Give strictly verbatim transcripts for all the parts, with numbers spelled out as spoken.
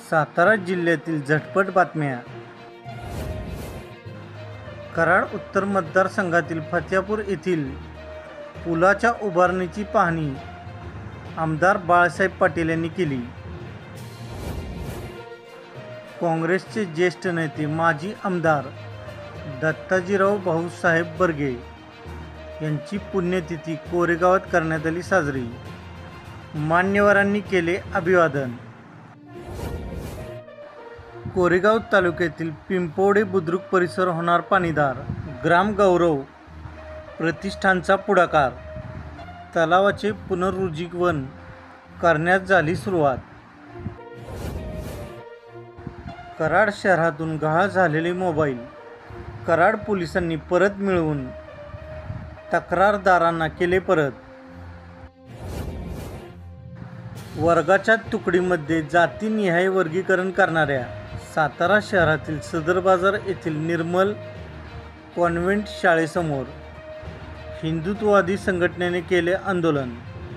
सातारा जिल्ह्यातील झटपट बातम्या. कराड उत्तर मतदारसंघातील फत्यापूर येथील पुलाच्या उभारणीची पाहणी आमदार बाळासाहेब पाटील यांनी केली. काँग्रेसचे ज्येष्ठ नेते माजी आमदार दत्ताजीराव भाऊसाहेब बर्गे यांची पुण्यतिथी कोरेगावात करण्यात आली साजरी. मान्यवरांनी केले अभिवादन. कोरेगाव तालुक्यातील पिंपवडे बुद्रुक परिसर होणार पाणीदार. ग्राम गौरव प्रतिष्ठानचा पुढाकार. तलावाचे पुनरुज्जीवन करण्यास झाली सुरुवात. कराड शहरातून गहाळ झालेले मोबाईल कराड पोलिसांनी परत मिळवून तक्रारदारांना केले परत. वर्गाच्या तुकडीमध्ये जातीनिहाय वर्गीकरण करणाऱ्या सातारा शहरातील सदर बाजार येथील निर्मल कॉन्व्हेंट शाळेसमोर हिंदुत्ववादी संघटनेने केले आंदोलन.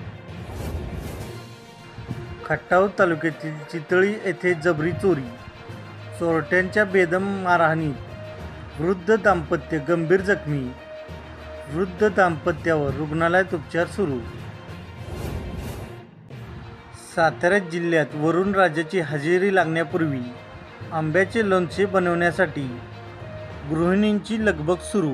खटाव तालुक्यातील चितळी येथे जबरी चोरी. चोरट्यांच्या बेदम मारहाणीत वृद्ध दाम्पत्य गंभीर जखमी. वृद्ध दाम्पत्यावर रुग्णालयात उपचार सुरू. सातारा जिल्ह्यात वरुण राजाची हजेरी लागण्यापूर्वी आंब्याचे लोणचे बनवण्यासाठी गृहिणींची लगबग सुरू.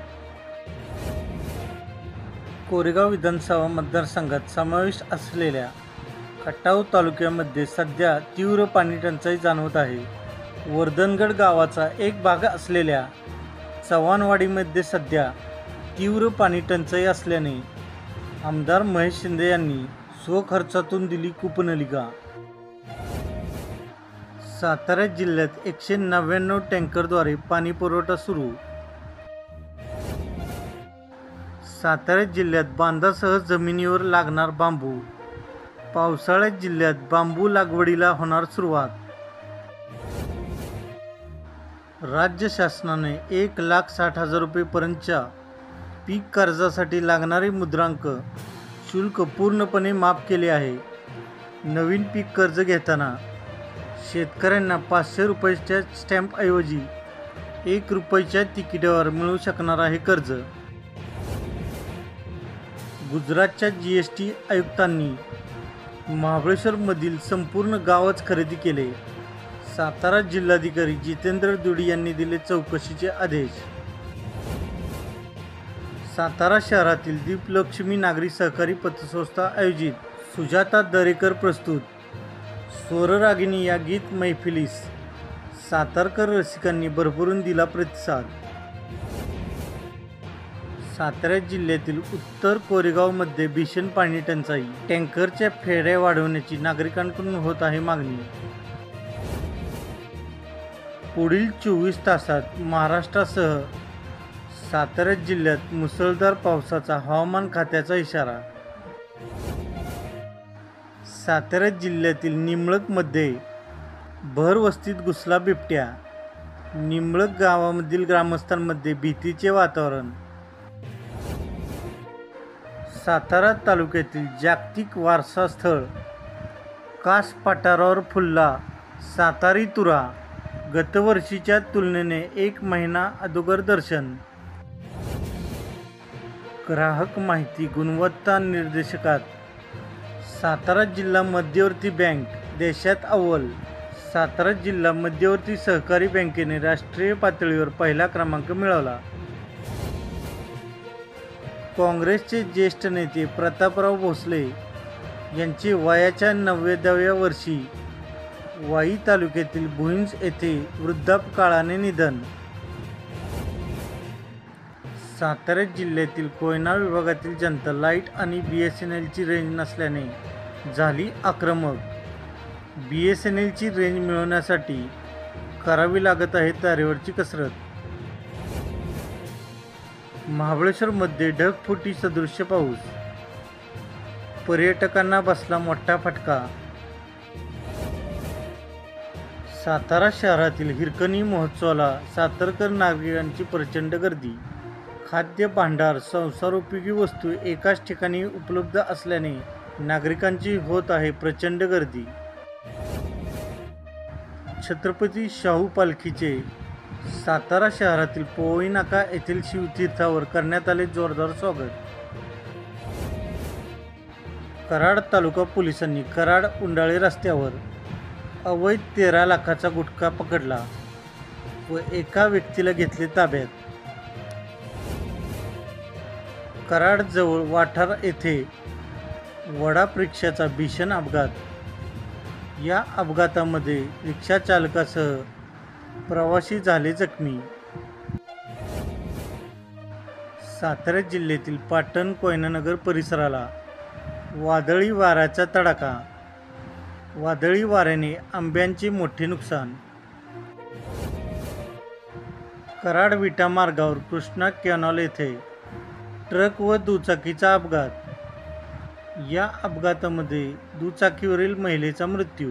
कोरेगाव विधानसभा मतदारसंघात समावेश असलेल्या खटाव तालुक्यामध्ये सध्या तीव्र पाणी टंचाई जाणवत आहे. वर्धनगड गावाचा एक भाग असलेल्या चव्हाणवाडीमध्ये सध्या तीव्र पाणी टंचाई असल्याने आमदार महेश शिंदे यांनी स्वखर्चातून दिली कूपनलिका. सातारा जिल्ह्यात एकशे नव्याण्णव टँकरद्वारे पाणी पुरवठा सुरू. सातारा जिल्ह्यात बांधासह जमिनीवर लागणार बांबू. पावसाळ्यात जिल्ह्यात बांबू लागवडीला होणार सुरुवात. राज्य शासनाने एक लाख साठ हजार रुपयेपर्यंतच्या पीक कर्जासाठी लागणारे मुद्रांक शुल्क पूर्णपणे माफ केले आहे. नवीन पीक कर्ज घेताना शेतकऱ्यांना पाचशे रुपयाच्या स्टॅम्पऐवजी एक रुपयाच्या तिकिटावर मिळू शकणार आहे कर्ज. गुजरातच्या जी एस टी आयुक्तांनी महाबळेश्वरमधील संपूर्ण गावच खरेदी केले. सातारा जिल्हाधिकारी जितेंद्र दुडी यांनी दिले चौकशीचे आदेश. सातारा शहरातील दीपलक्ष्मी नागरी सहकारी पतसंस्था आयोजित सुजाता दरेकर प्रस्तुत स्वररागिणी या गीत मैफिलीस सातारकर रसिकांनी भरभरून दिला प्रतिसाद. सातारा जिल्ह्यातील उत्तर कोरेगावमध्ये भीषण पाणी टंचाई. टँकरच्या फेऱ्या वाढवण्याची नागरिकांकडून होत आहे मागणी. पुढील चोवीस तासात महाराष्ट्रासह सातारा जिल्ह्यात मुसळधार पावसाचा हवामान खात्याचा इशारा. सातारा जिल्ह्यातील निंबळकमध्ये भरवस्तीत घुसला बिबट्या. निंबळक गावामधील ग्रामस्थांमध्ये भीतीचे वातावरण. सातारा तालुक्यातील जागतिक वारसा स्थळ कास पठारावर फुलला सातारी तुरा. गतवर्षीच्या तुलनेने एक महिना अगोदर दर्शन. ग्राहक माहिती गुणवत्ता निर्देशकात सातारा जिल्हा मध्यवर्ती बँक देशात अव्वल. सातारा जिल्हा मध्यवर्ती सहकारी बँकेने राष्ट्रीय पातळीवर पहिला क्रमांक मिळवला. काँग्रेसचे ज्येष्ठ नेते प्रतापराव भोसले यांचे वयाच्या नव्वदाव्या वर्षी वाई तालुक्यातील भुईंज येथे वृद्धापकाळाने निधन. सातारा जिल्ह्यातील कोयना विभागातील जनता लाईट आणि बी एस एन एलची रेंज नसल्याने झाली आक्रमक. बी एस एन एलची रेंज मिळवण्यासाठी करावी लागत आहे तारेवरची कसरत. महाबळेश्वरमध्ये ढगफुटी सदृश्य पाऊस. पर्यटकांना बसला मोठा फटका. सातारा शहरातील हिरकणी महोत्सवाला सातारकर नागरिकांची प्रचंड गर्दी. खाद्य भांडार संसारोपयोगी वस्तू एकाच ठिकाणी उपलब्ध असल्याने नागरिकांची होत आहे प्रचंड गर्दी. छत्रपती शाहू पालखीचे सातारा शहरातील पोवई नाका येथील शिवतीर्थावर करण्यात आले जोरदार स्वागत. कराड तालुका पोलिसांनी कराड उंडाळे रस्त्यावर अवैध तेरा लाखाचा गुटखा पकडला व एका व्यक्तीला घेतले ताब्यात. कराड जवळ वाठार येथे वडाप रिक्षाचा भीषण अपघात. या अपघातामध्ये रिक्षा चालकासह प्रवासी झाले जखमी. सातारा जिल्ह्यातील पाटण कोयनानगर परिसराला वादळी वाऱ्याचा तडाखा. वादळी वाऱ्याने आंब्याचे मोठे नुकसान. कराड विटा मार्गावर कृष्णा कॅनॉल येथे ट्रक व दुचाकीचा अपघात. या अपघातामध्ये दुचाकीवरील महिलेचा मृत्यू.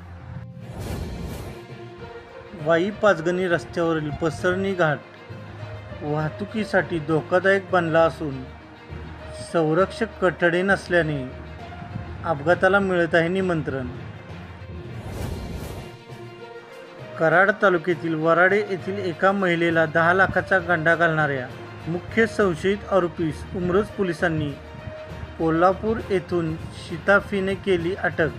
वाई पाचगणी रस्त्यावरील पसरणी घाट वाहतुकीसाठी धोकादायक बनला असून संरक्षक कठडे नसल्याने अपघाताला मिळत आहे निमंत्रण. कराड तालुक्यातील वराडे येथील एका महिलेला दहा लाखाचा गंडा घालणाऱ्या मुख्य संशयित आरोपीस उमरज पोलिसांनी कोल्हापूर येथून शिताफीने केली अटक.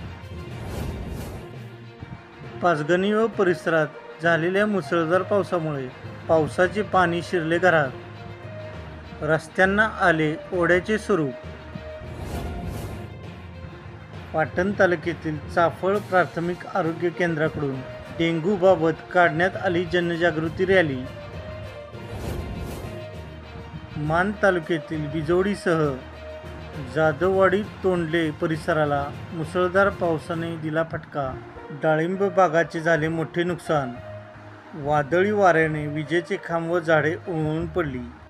पाचगणी व परिसरात झालेल्या मुसळधार पावसामुळे पावसाचे पाणी शिरले घरात. रस्त्यांना आले ओढ्याचे स्वरूप. पाटण तालुक्यातील चाफळ प्राथमिक आरोग्य केंद्राकडून डेंग्यूबाबत काढण्यात आली जनजागृती रॅली. मान तालुक्यातील बिजोडीसह जाधववाडी तोंडले परिसराला मुसळधार पावसाने दिला फटका. डाळिंब बागाचे झाले मोठे नुकसान. वादळी वाऱ्याने विजेचे खांब व झाडे उन्मळून पडली.